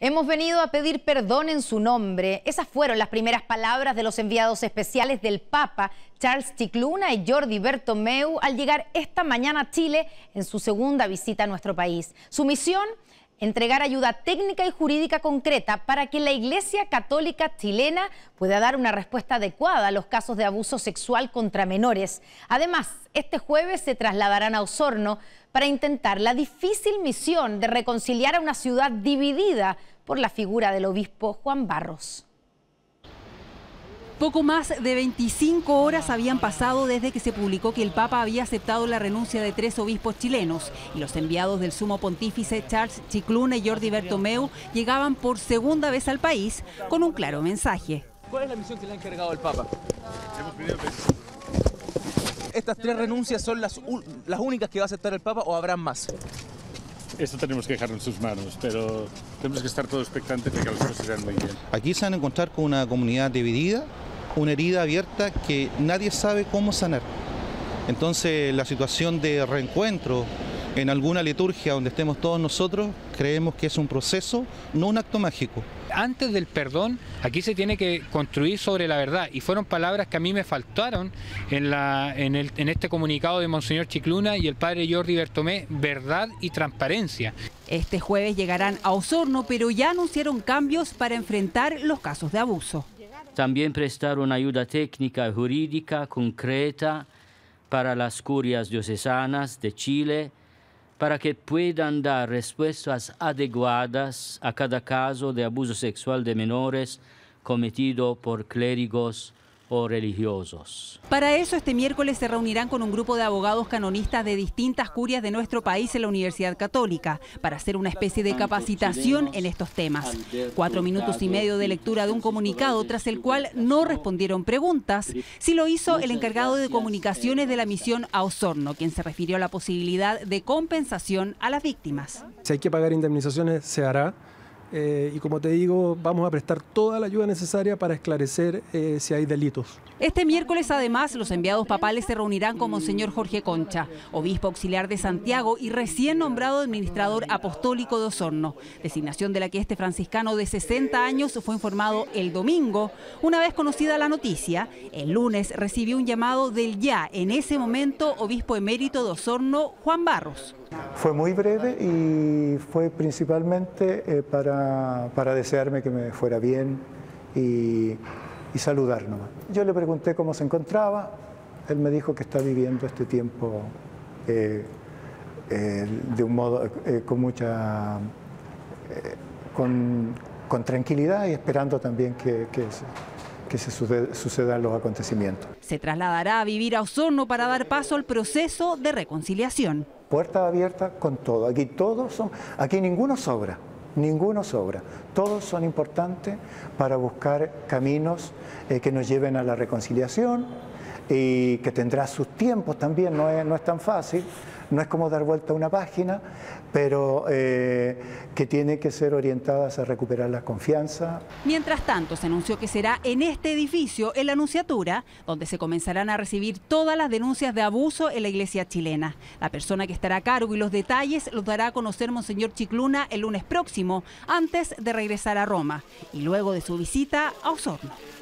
Hemos venido a pedir perdón en su nombre. Esas fueron las primeras palabras de los enviados especiales del Papa, Charles Scicluna y Jordi Bertomeu, al llegar esta mañana a Chile en su segunda visita a nuestro país. Su misión: entregar ayuda técnica y jurídica concreta para que la Iglesia Católica chilena pueda dar una respuesta adecuada a los casos de abuso sexual contra menores. Además, este jueves se trasladarán a Osorno para intentar la difícil misión de reconciliar a una ciudad dividida por la figura del obispo Juan Barros. Poco más de 25 horas habían pasado desde que se publicó que el Papa había aceptado la renuncia de 3 obispos chilenos y los enviados del sumo pontífice Charles Scicluna y Jordi Bertomeu llegaban por segunda vez al país con un claro mensaje. ¿Cuál es la misión que le ha encargado el Papa? ¿Estas 3 renuncias son las únicas que va a aceptar el Papa o habrán más? Esto tenemos que dejarlo en sus manos, pero tenemos que estar todos expectantes de que las cosas se hagan muy bien. Aquí se van a encontrar con una comunidad dividida, una herida abierta que nadie sabe cómo sanar. Entonces, la situación de reencuentro en alguna liturgia donde estemos todos nosotros, creemos que es un proceso, no un acto mágico. Antes del perdón, aquí se tiene que construir sobre la verdad, y fueron palabras que a mí me faltaron en este comunicado de Monseñor Scicluna y el padre Jordi Bertomeu: verdad y transparencia. Este jueves llegarán a Osorno, pero ya anunciaron cambios para enfrentar los casos de abuso. También prestar una ayuda técnica y jurídica concreta para las curias diocesanas de Chile, para que puedan dar respuestas adecuadas a cada caso de abuso sexual de menores cometido por clérigos o religiosos. Para eso, este miércoles se reunirán con un grupo de abogados canonistas de distintas curias de nuestro país en la Universidad Católica para hacer una especie de capacitación en estos temas. 4 minutos y medio de lectura de un comunicado, tras el cual no respondieron preguntas. Sí lo hizo el encargado de comunicaciones de la misión a Osorno, quien se refirió a la posibilidad de compensación a las víctimas. Si hay que pagar indemnizaciones, se hará. Y como te digo, vamos a prestar toda la ayuda necesaria para esclarecer si hay delitos. Este miércoles, además, los enviados papales se reunirán con Monseñor Jorge Concha, obispo auxiliar de Santiago y recién nombrado administrador apostólico de Osorno, designación de la que este franciscano de 60 años fue informado el domingo. Una vez conocida la noticia, el lunes recibió un llamado del ya, en ese momento, obispo emérito de Osorno, Juan Barros. Fue muy breve y fue principalmente para desearme que me fuera bien y saludar nomás. Yo le pregunté cómo se encontraba, él me dijo que está viviendo este tiempo de un modo con tranquilidad y esperando también que se sucedan los acontecimientos. Se trasladará a vivir a Osorno para dar paso al proceso de reconciliación. Puerta abierta con todo. Aquí ninguno sobra. Ninguno sobra. Todos son importantes para buscar caminos que nos lleven a la reconciliación y que tendrá sus tiempos también. No es tan fácil, no es como dar vuelta a una página, pero que tiene que ser orientadas a recuperar la confianza. Mientras tanto, se anunció que será en este edificio, en la Nunciatura, donde se comenzarán a recibir todas las denuncias de abuso en la Iglesia chilena. La persona que estará a cargo y los detalles los dará a conocer Monseñor Scicluna el lunes próximo, antes de regresar a Roma y luego de su visita a Osorno.